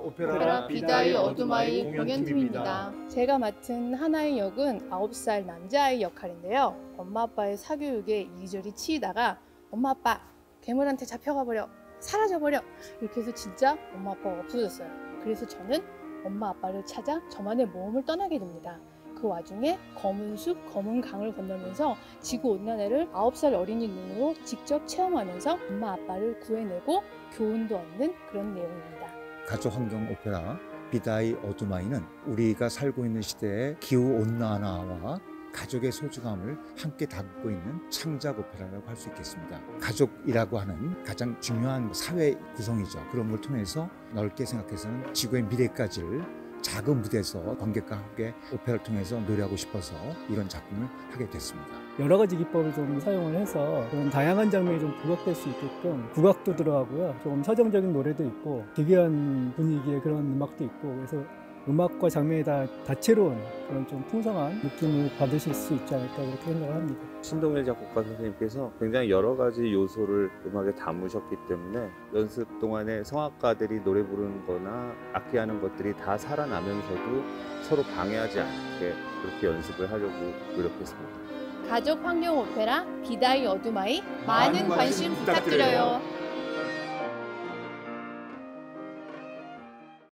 오페라 비다의 어둠아이 공연팀입니다. 제가 맡은 하나의 역은 9살 남자아이 역할인데요. 엄마 아빠의 사교육에 이리저리 치이다가 엄마 아빠 괴물한테 잡혀가버려, 사라져버려, 이렇게 해서 진짜 엄마 아빠가 없어졌어요. 그래서 저는 엄마 아빠를 찾아 저만의 모험을 떠나게 됩니다. 그 와중에 검은 숲, 검은 강을 건너면서 지구온난화를 9살 어린이 눈으로 직접 체험하면서 엄마 아빠를 구해내고 교훈도 얻는 그런 내용입니다. 가족환경 오페라 비다의 어둠아이는 우리가 살고 있는 시대의 기후온난화와 가족의 소중함을 함께 담고 있는 창작 오페라라고 할 수 있겠습니다. 가족이라고 하는 가장 중요한 사회 구성이죠. 그런 걸 통해서 넓게 생각해서는 지구의 미래까지를 작은 무대에서 관객과 함께 오페라를 통해서 노래하고 싶어서 이런 작품을 하게 됐습니다. 여러 가지 기법을 좀 사용을 해서 그런 다양한 장면이 좀 부각될 수 있게끔 국악도 들어가고요. 조금 서정적인 노래도 있고 기괴한 분위기의 그런 음악도 있고, 그래서 음악과 장면이 다 다채로운 그런 좀 풍성한 느낌을 받으실 수 있지 않을까 그렇게 생각을 합니다. 신동일 작곡가 선생님께서 굉장히 여러 가지 요소를 음악에 담으셨기 때문에 연습 동안에 성악가들이 노래 부르는 거나 악기하는 것들이 다 살아나면서도 서로 방해하지 않게 그렇게 연습을 하려고 노력했습니다. 가족 환경 오페라 비다의 어둠아이 많은 관심 부탁드려요.